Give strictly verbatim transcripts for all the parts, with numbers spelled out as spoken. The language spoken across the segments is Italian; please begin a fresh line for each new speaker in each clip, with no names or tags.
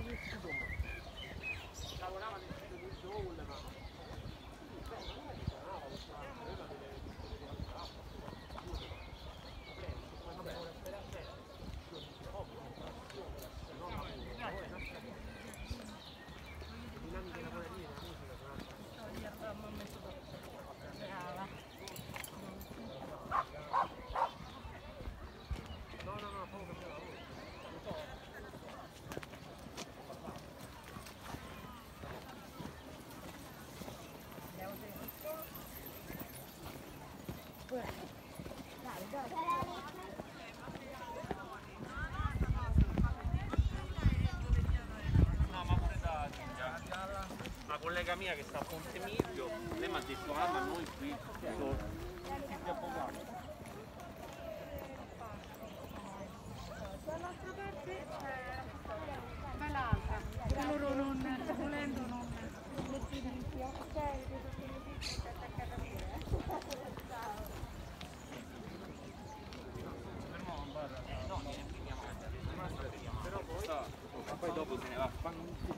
lavorava nel sito di Soul, ma dinamiche lavorative, la musica, no, no, no, proprio per lavoro. No, ma pure da una collega mia che sta a Ponte Milvio, lei mi ha detto ah ma noi qui sono tutti affogati.
Dall'altra parte c'è l'altra, che loro non, volendo non metti in più, ok, vedo che mi dici che è attaccata a me.
No, viene qui a mangiare, però poi, ma poi dopo se ne va a fare.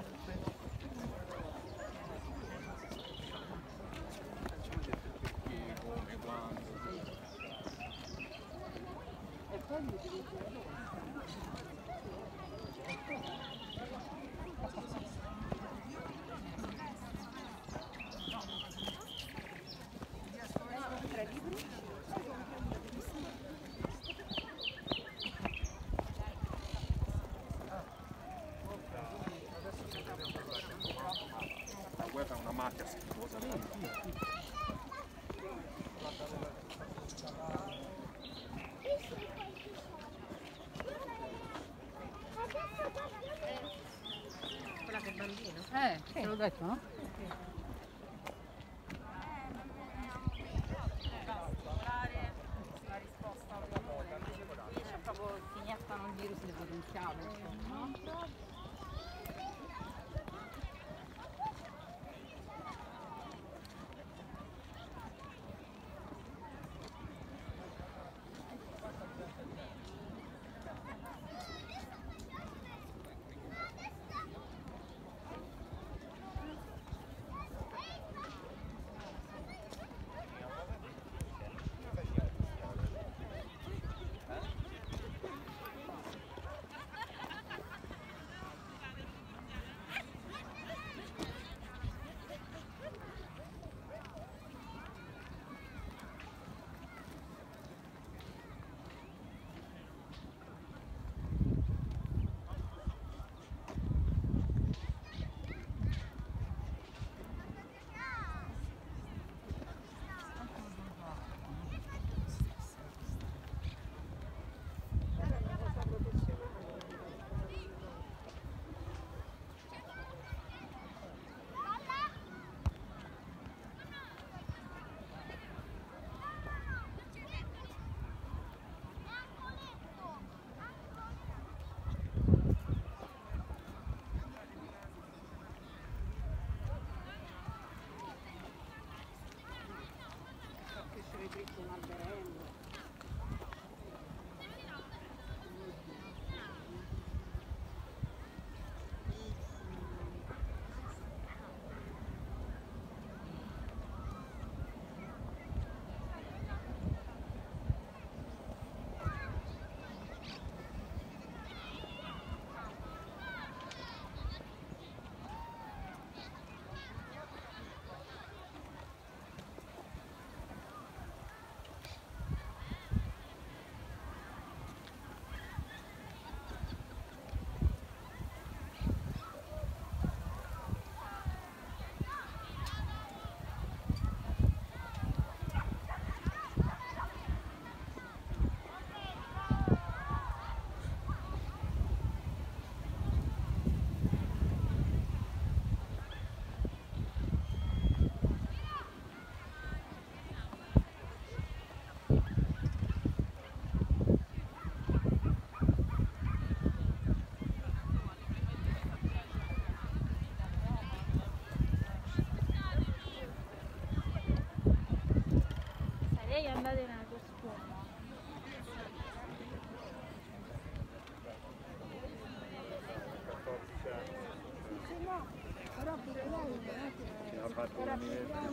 E poi mi dico
Tre libri?
la guerra è una macchia schifosa.
Quella che è bambino?
Eh, te l'ho detto, no?
La risposta all'amore, invece è proprio si iniettano il virus del potenziale, no?
fatto l'università.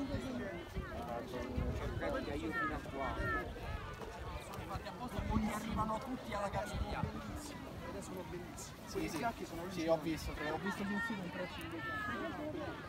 Ti aiuti fino a qua.
Sono fatti apposta, poi arrivano tutti alla galleria. Ed sono bellissimi.
Sì,
I
sì.
fiacchi sono sì, ho visto, ho visto sul sito un prezzo invece.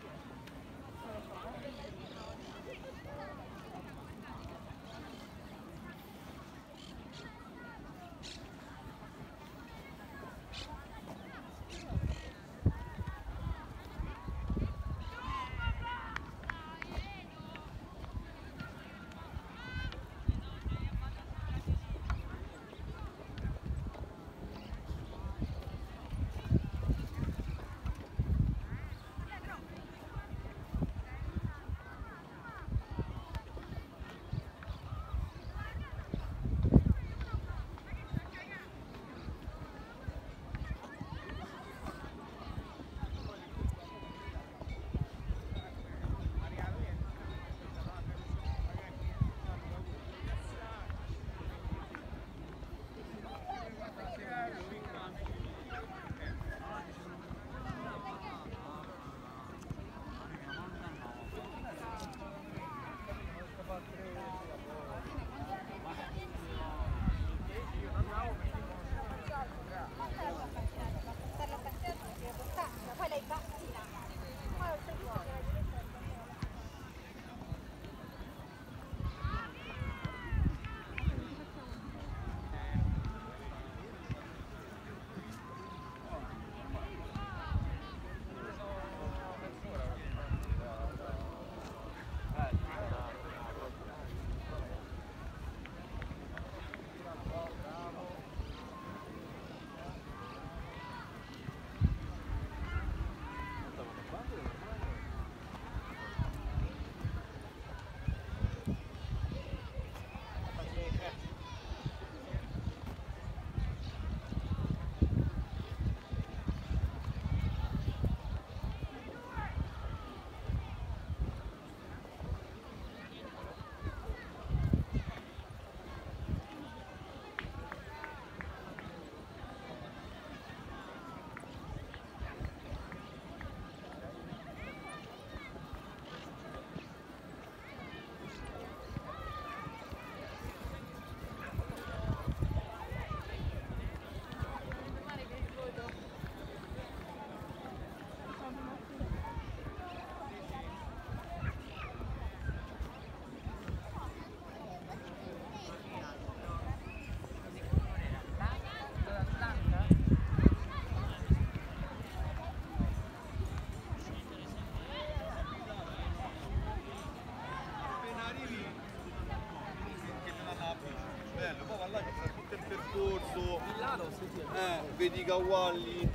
Eh, vedi i cavalli.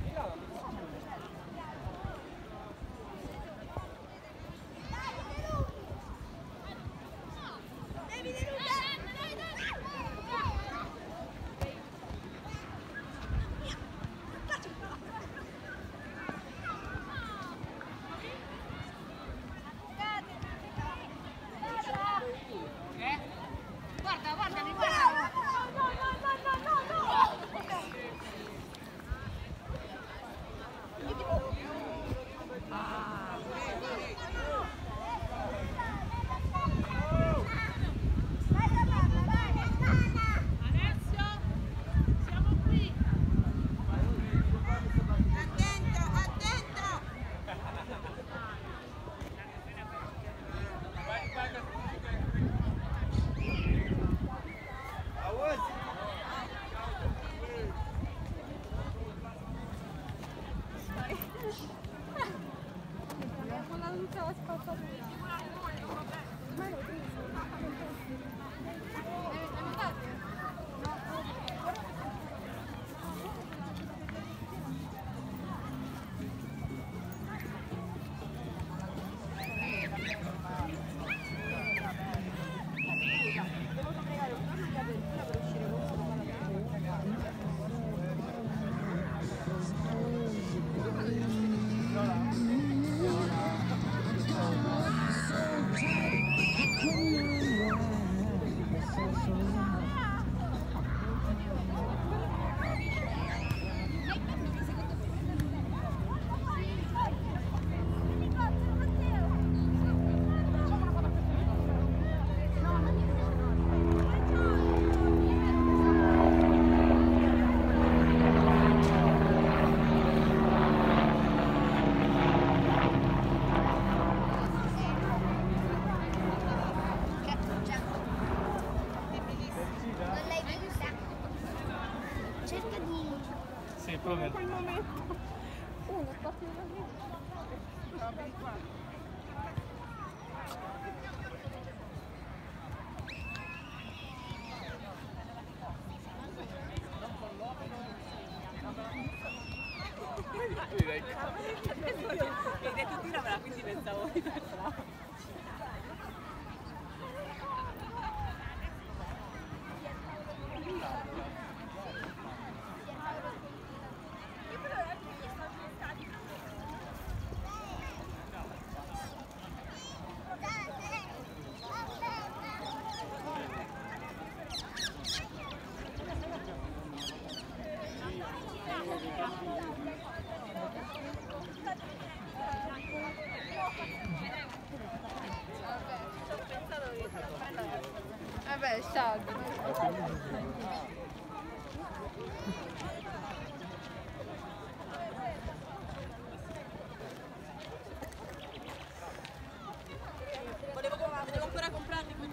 Guarda, guarda, mi guarda! No, no, no, no, no, no!
Allora,
그러면.
in quel momento uno sta più così. Vabbè, qua.
Mi hai detto tiramela, quindi pensavo di farla.
Vabbè, sciogli.
Volevo, devo ancora comprarli quelli.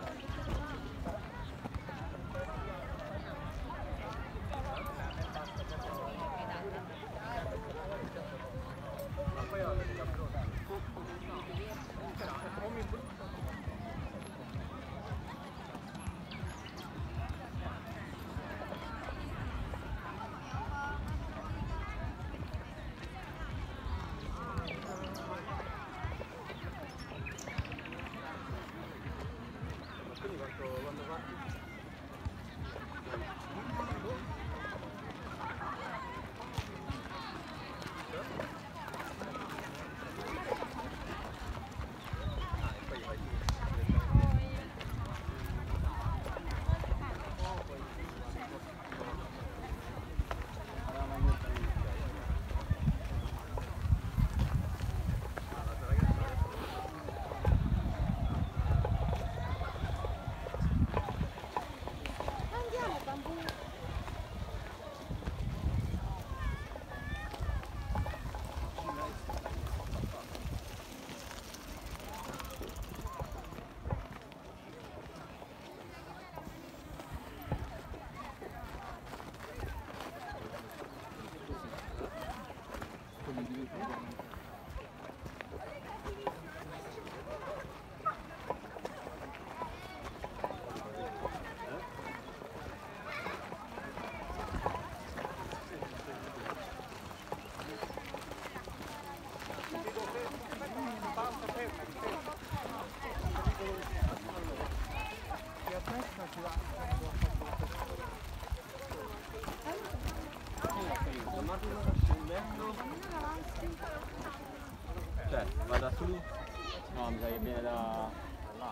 Cioè, vada su. No, mi sa che viene da là.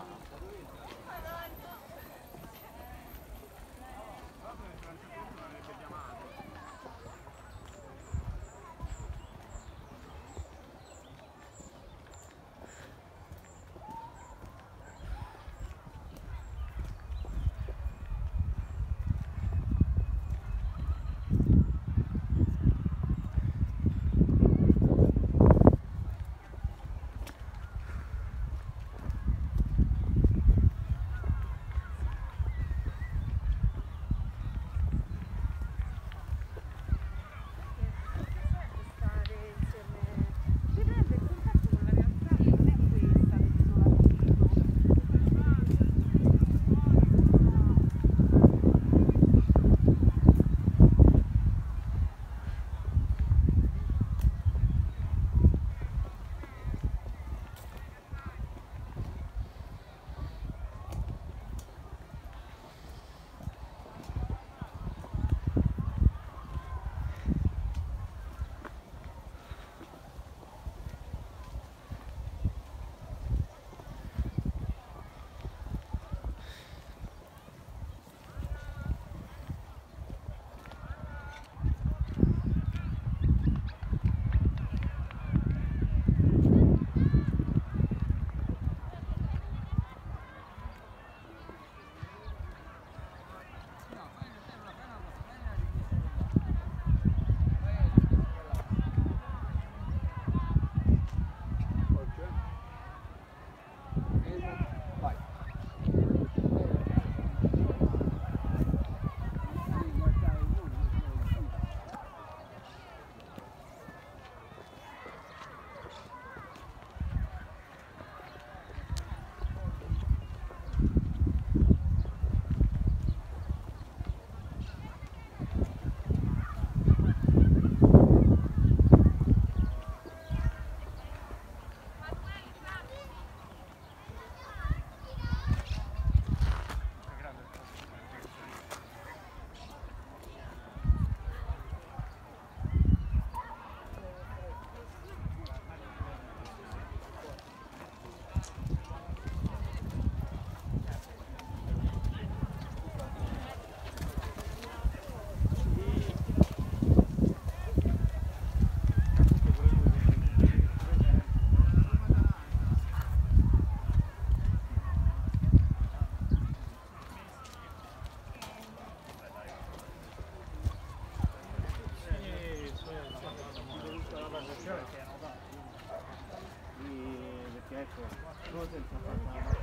Perché ecco, cose senza